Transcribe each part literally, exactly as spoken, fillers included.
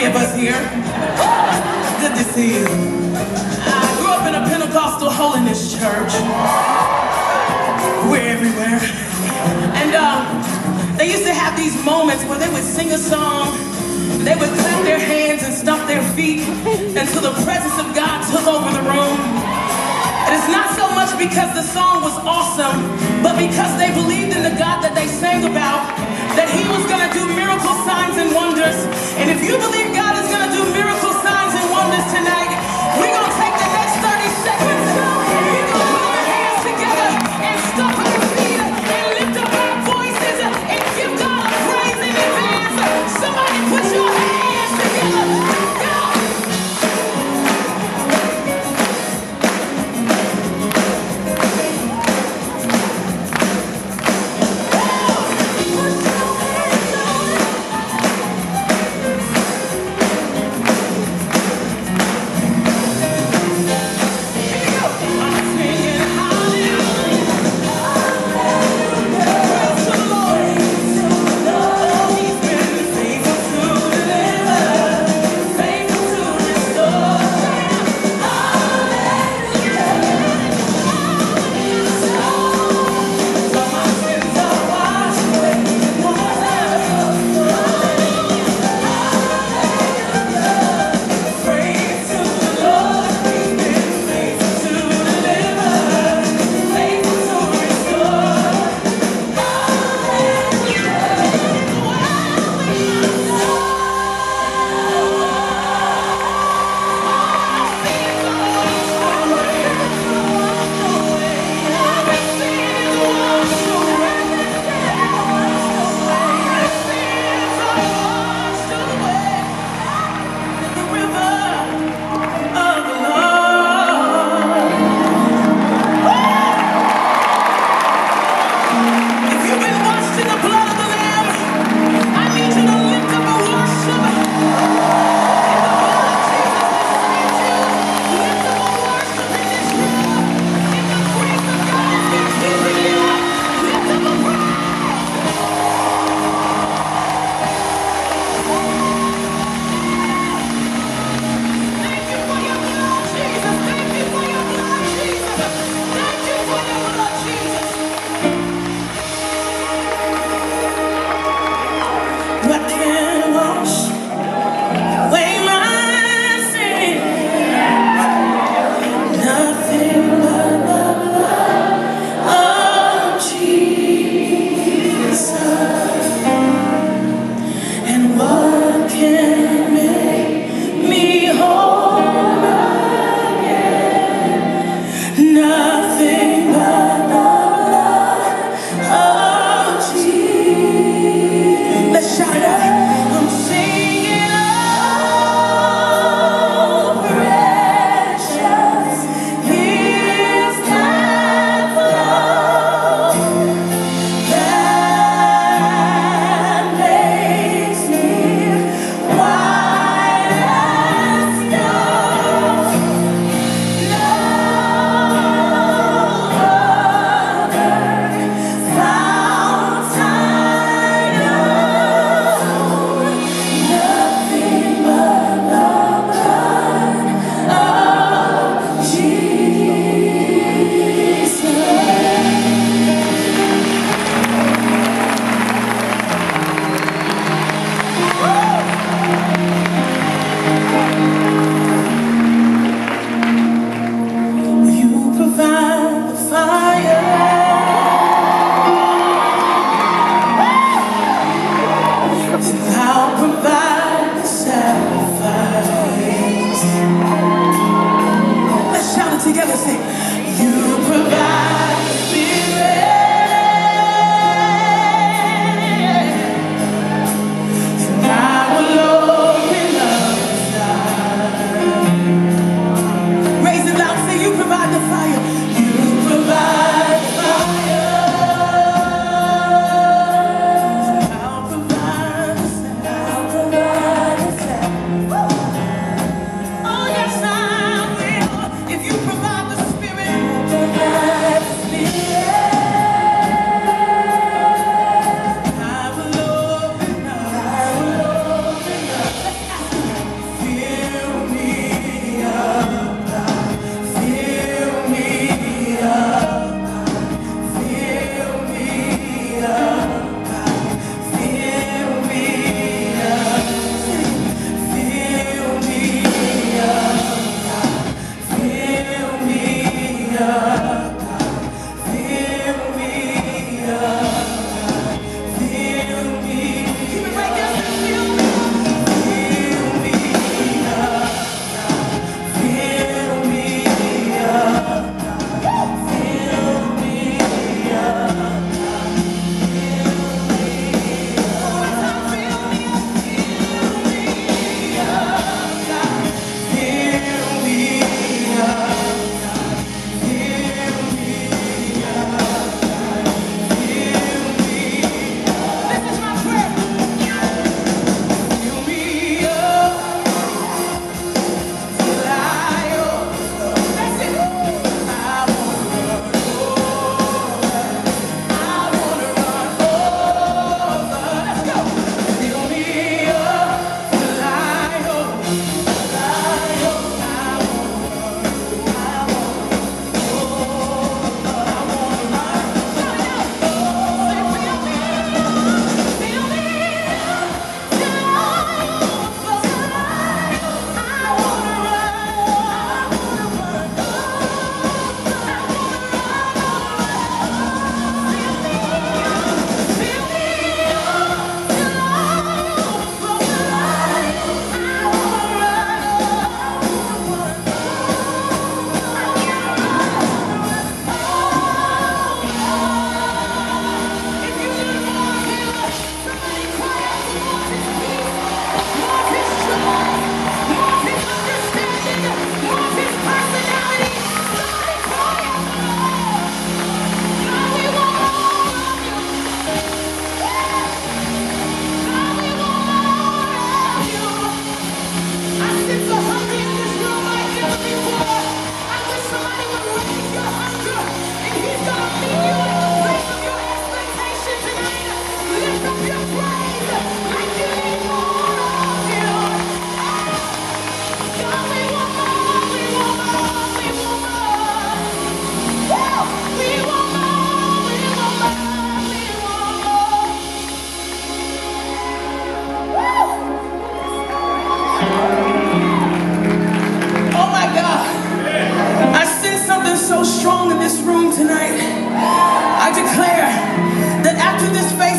of us here. Good to see you. I grew up in a Pentecostal holiness church. We're everywhere. And um, they used to have these moments where they would sing a song, they would clap their hands and stomp their feet until the presence of God took over the room. And it's not so much because the song was awesome, but because they believed in the God that they sang about, that he was going to do miracle signs and wonders. And if you believe God is going to do miracle signs and wonders tonight, we're going to take the next thirty seconds. We're going to put our hands together and stomp our feet and lift up our voices and give God a praise in advance. Somebody put your hands together. Go!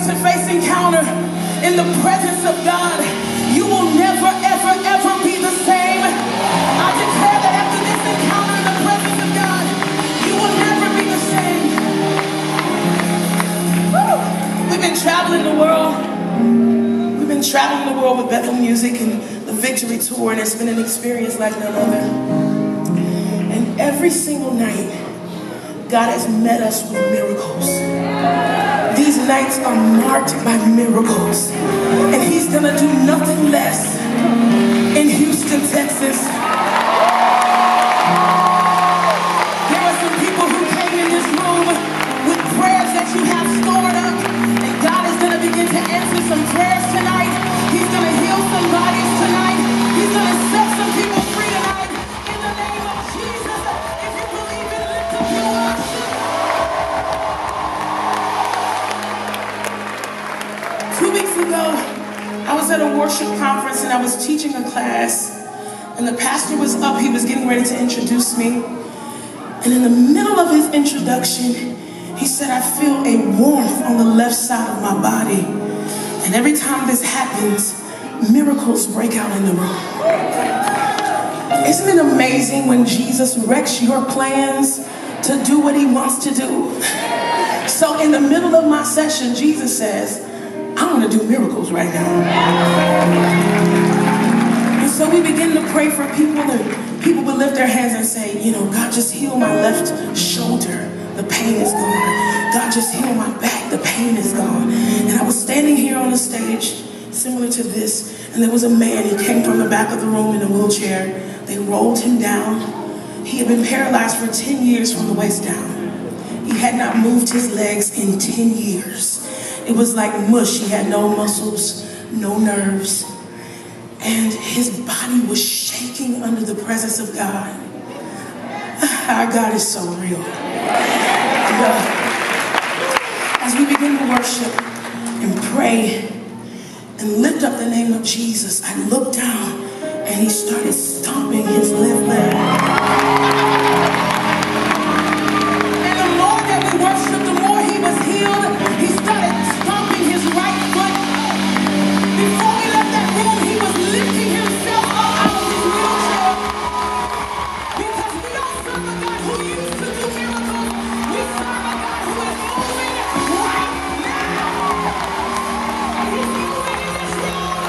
face-to-face encounter in the presence of God, you will never, ever, ever be the same. I declare that after this encounter in the presence of God, you will never be the same. Woo! We've been traveling the world. We've been traveling the world with Bethel Music and the Victory Tour, and it's been an experience like none other. And every single night, God has met us with miracles. These nights are marked by miracles. And He's gonna do nothing less in Houston, Texas. There are some people who came in this room with prayers that you have stored up. And God is gonna begin to answer some prayers tonight. He's gonna heal some bodies tonight. He's gonna set some people free tonight. In the name of Jesus, if you believe it, lift up your worship. Two weeks ago, I was at a worship conference and I was teaching a class, and the pastor was up. He was getting ready to introduce me, and in the middle of his introduction, he said, I feel a warmth on the left side of my body, and every time this happens, miracles break out in the room. Isn't it amazing when Jesus wrecks your plans to do what He wants to do? So in the middle of my session, Jesus says, I want to do miracles right now. And so we begin to pray for people, and people would lift their hands and say, you know, God, just heal my left shoulder. The pain is gone. God, just heal my back. The pain is gone. And I was standing here on the stage, similar to this, and there was a man. He came from the back of the room in a wheelchair. They rolled him down. He had been paralyzed for ten years from the waist down. He had not moved his legs in ten years. It was like mush. He had no muscles, no nerves. And his body was shaking under the presence of God. Our God is so real. And, uh, as we begin to worship and pray and lift up the name of Jesus, I looked down and he started stomping his left leg. And the more that we worshiped, the more he was healed. He started stomping his right foot. Before we left that room, he was lifting himself up out of his wheelchair. Because we don't serve a God who used to do miracles. We serve a God who is moving right now. And He's moving in this room.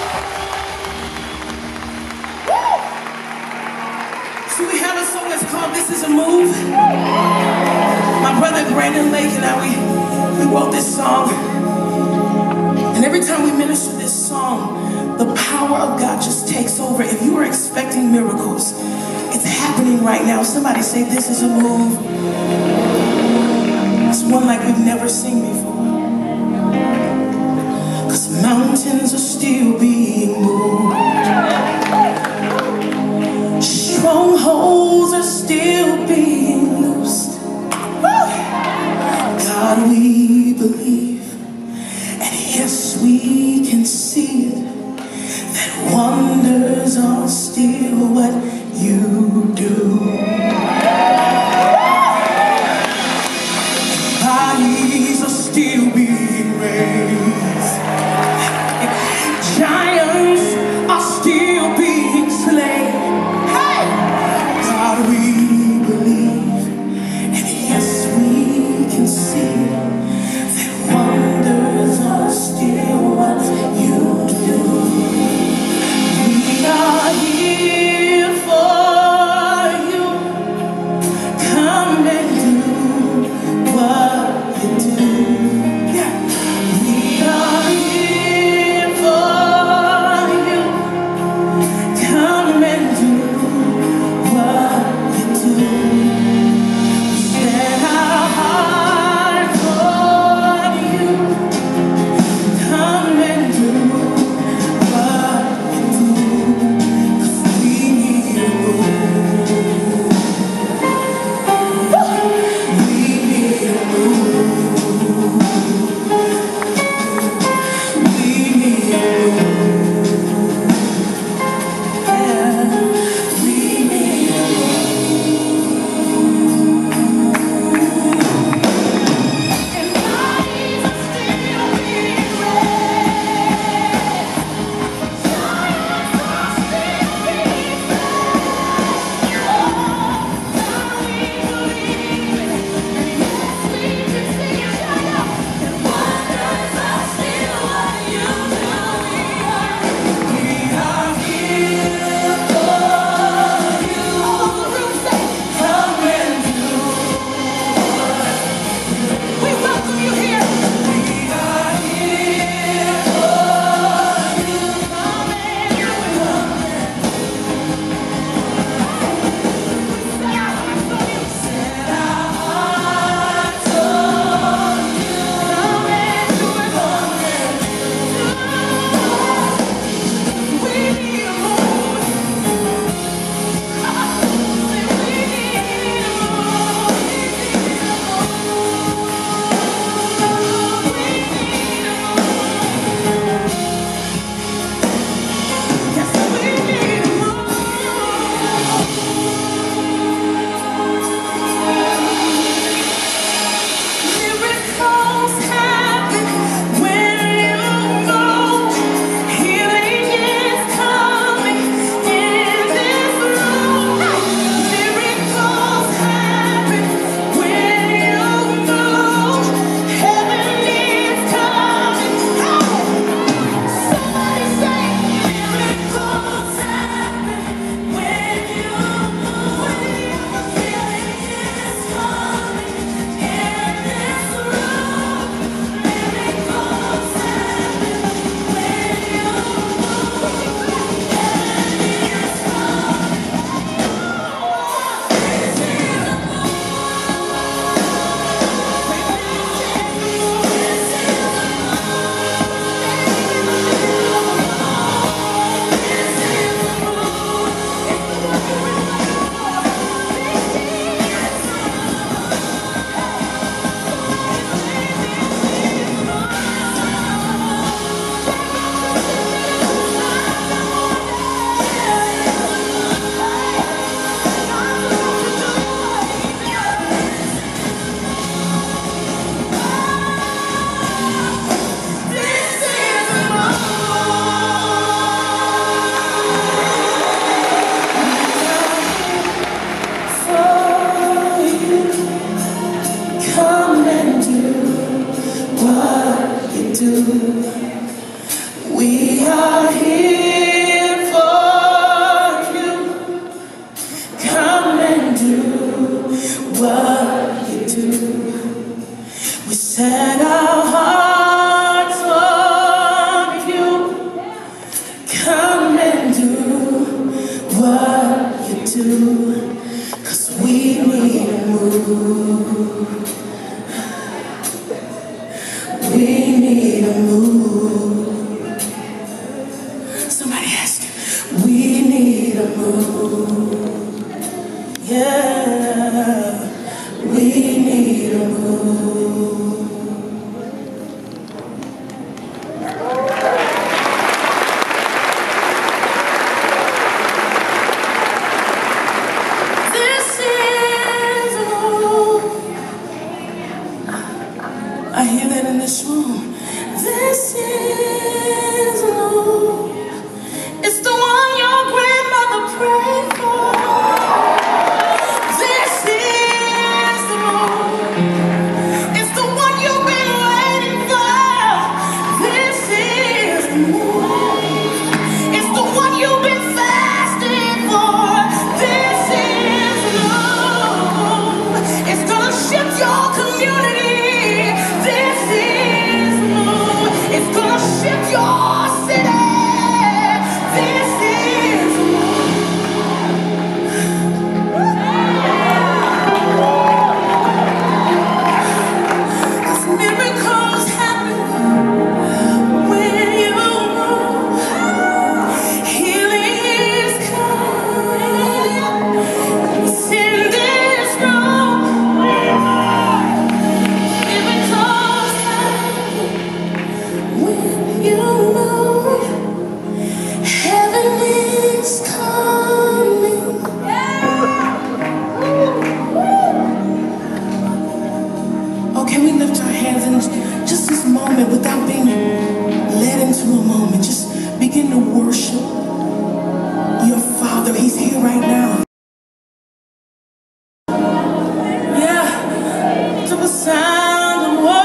Woo! So we have a song that's called This Is a Move. My brother Brandon Lake and I, we, we wrote this song. And every time we minister this song, the power of God just takes over. If you are expecting miracles, it's happening right now. Somebody say, this is a move. It's one like we've never seen before. Because mountains are still being moved. Strongholds are still being loosed. God, we believe, and yes, we can see it, that wonders are still what you do. Bodies are still being raised. Giants are still being slain. Hey! God, we believe, and yes, we can see that wonders are still what you do. We are here. do, 'cause we need to move. We need to move. Somebody ask, we need to move. Yeah, we need to move. I hear that in this room. This is love. It's the one your grandmother prayed for. This is love. It's the one you've been waiting for. This is love. It's the one you've been fasting for. This is love. It's gonna shift your community. It's gonna shift your city. This is cause miracles happen when you move. Healing is coming. It's in this room. Miracles happen when you move. Heaven is coming. Oh, can we lift our hands in just this moment without being led into a moment? Just begin to worship your Father. He's here right now. Yeah, to the sound of worship.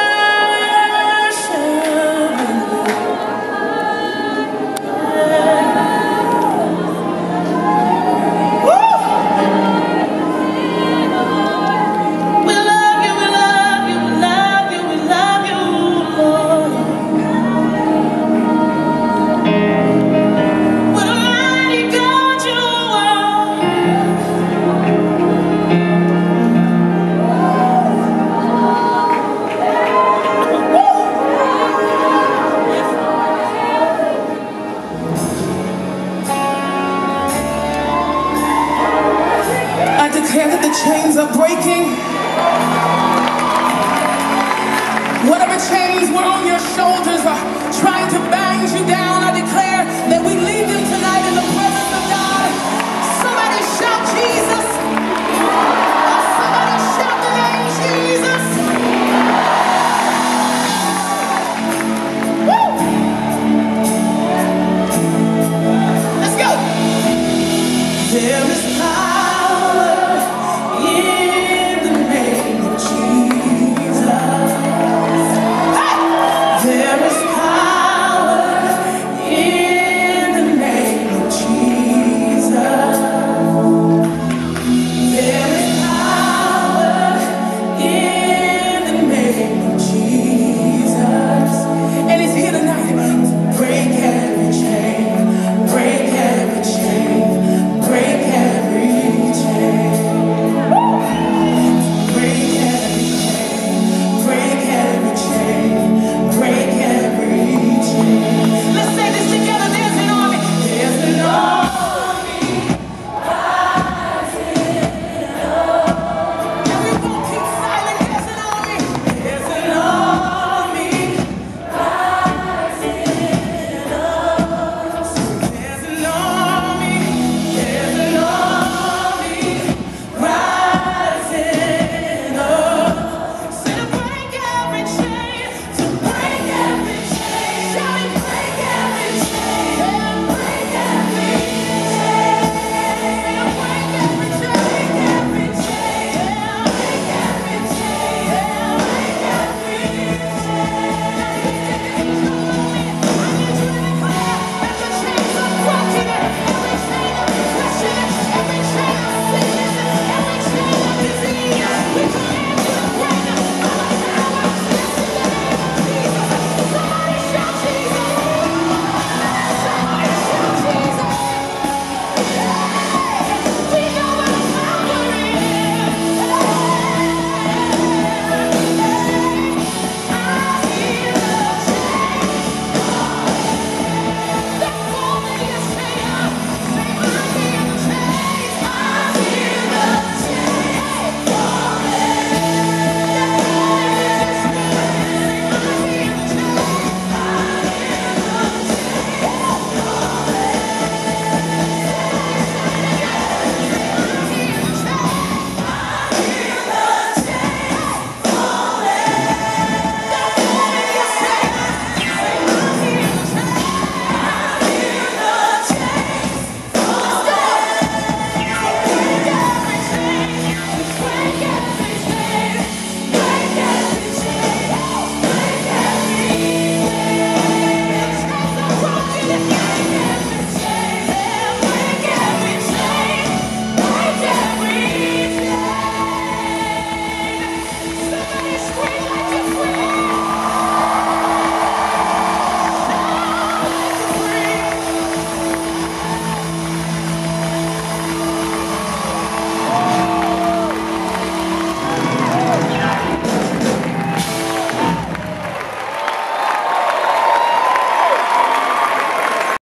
That the chains are breaking. Whatever chains were on your shoulders are trying to bind you down, I declare that we live